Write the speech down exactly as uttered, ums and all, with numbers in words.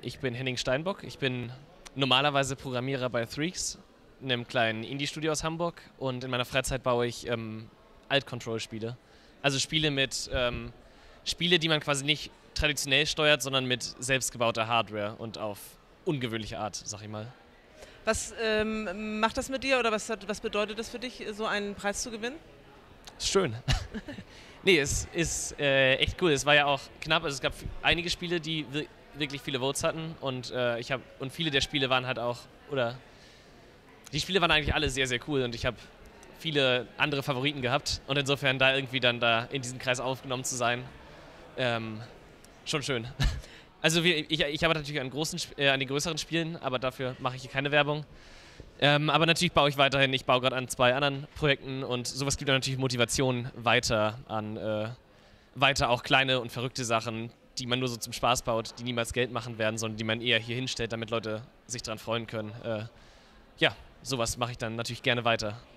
ich bin Henning Steinbock. Ich bin normalerweise Programmierer bei Threaks, einem kleinen Indie-Studio aus Hamburg. Und in meiner Freizeit baue ich ähm, Alt-Control-Spiele. Also Spiele mit ähm, Spiele, die man quasi nicht traditionell steuert, sondern mit selbstgebauter Hardware und auf ungewöhnliche Art, sag ich mal. Was ähm, macht das mit dir oder was, hat, was bedeutet das für dich, so einen Preis zu gewinnen? Ist schön. Nee, es ist äh, echt cool. Es war ja auch knapp. Also es gab einige Spiele, die wir wirklich viele Votes hatten und äh, ich habe und viele der Spiele waren halt auch oder die Spiele waren eigentlich alle sehr sehr cool und ich habe viele andere Favoriten gehabt und insofern da irgendwie dann da in diesen Kreis aufgenommen zu sein, ähm, schon schön. Also wir, ich, ich arbeite natürlich an großen äh, an den größeren Spielen, aber dafür mache ich hier keine Werbung. Ähm, aber natürlich baue ich weiterhin, ich baue gerade an zwei anderen Projekten und sowas gibt dann natürlich Motivation weiter an, äh, weiter auch kleine und verrückte Sachen, die man nur so zum Spaß baut, die niemals Geld machen werden, sondern die man eher hier hinstellt, damit Leute sich daran freuen können. Äh, ja, sowas mache ich dann natürlich gerne weiter.